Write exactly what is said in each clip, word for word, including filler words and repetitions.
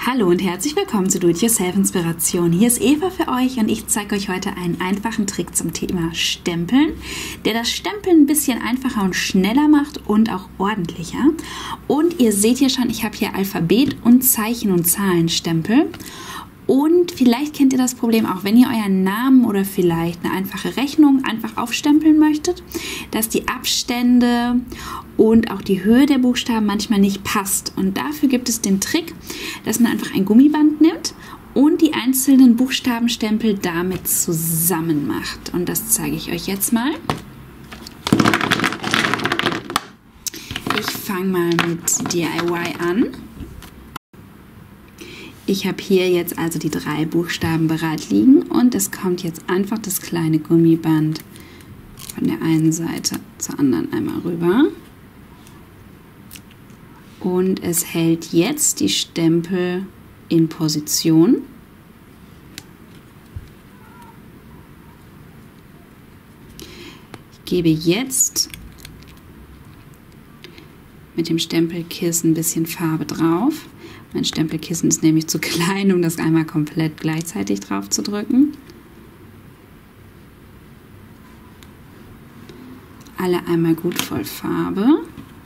Hallo und herzlich willkommen zu Do-It-Yourself Inspiration. Hier ist Eva für euch und ich zeige euch heute einen einfachen Trick zum Thema Stempeln, der das Stempeln ein bisschen einfacher und schneller macht und auch ordentlicher. Und ihr seht hier schon, ich habe hier Alphabet und Zeichen- und Zahlenstempel. Und vielleicht kennt ihr das Problem auch, wenn ihr euren Namen oder vielleicht eine einfache Rechnung einfach aufstempeln möchtet, dass die Abstände und auch die Höhe der Buchstaben manchmal nicht passt. Und dafür gibt es den Trick, dass man einfach ein Gummiband nimmt und die einzelnen Buchstabenstempel damit zusammen macht. Und das zeige ich euch jetzt mal. Ich fange mal mit D I Y an. Ich habe hier jetzt also die drei Buchstaben bereit liegen und es kommt jetzt einfach das kleine Gummiband von der einen Seite zur anderen einmal rüber. Und es hält jetzt die Stempel in Position. Ich gebe jetzt mit dem Stempelkissen ein bisschen Farbe drauf. Mein Stempelkissen ist nämlich zu klein, um das einmal komplett gleichzeitig drauf zu drücken. Alle einmal gut voll Farbe.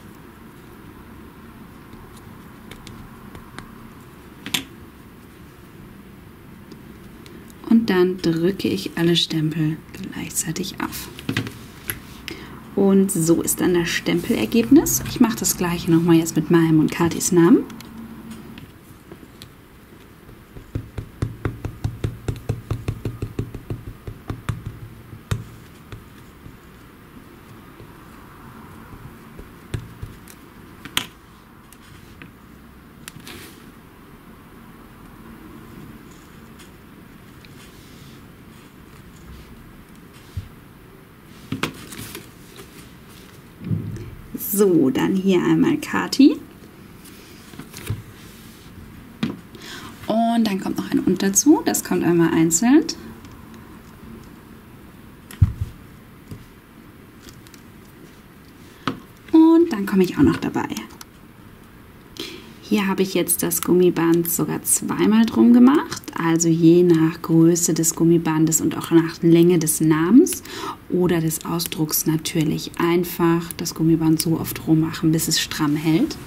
Und dann drücke ich alle Stempel gleichzeitig auf. Und so ist dann das Stempelergebnis. Ich mache das gleiche nochmal jetzt mit meinem und Katis Namen. So, dann hier einmal Kati. Und dann kommt noch ein Und dazu. Das kommt einmal einzeln. Und dann komme ich auch noch dabei. Hier habe ich jetzt das Gummiband sogar zweimal drum gemacht, also je nach Größe des Gummibandes und auch nach Länge des Namens oder des Ausdrucks natürlich einfach das Gummiband so oft rum machen, bis es stramm hält.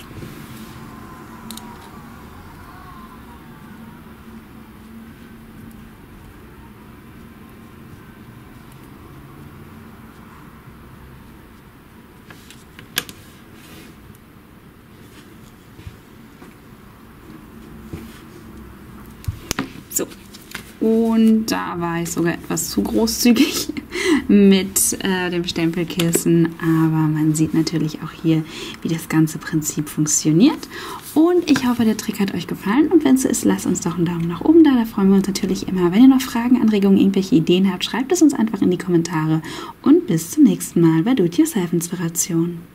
So, und da war ich sogar etwas zu großzügig mit äh, dem Stempelkissen, aber man sieht natürlich auch hier, wie das ganze Prinzip funktioniert. Und ich hoffe, der Trick hat euch gefallen und wenn es so ist, lasst uns doch einen Daumen nach oben da, da freuen wir uns natürlich immer. Wenn ihr noch Fragen, Anregungen, irgendwelche Ideen habt, schreibt es uns einfach in die Kommentare und bis zum nächsten Mal bei Do-It-Yourself Inspiration.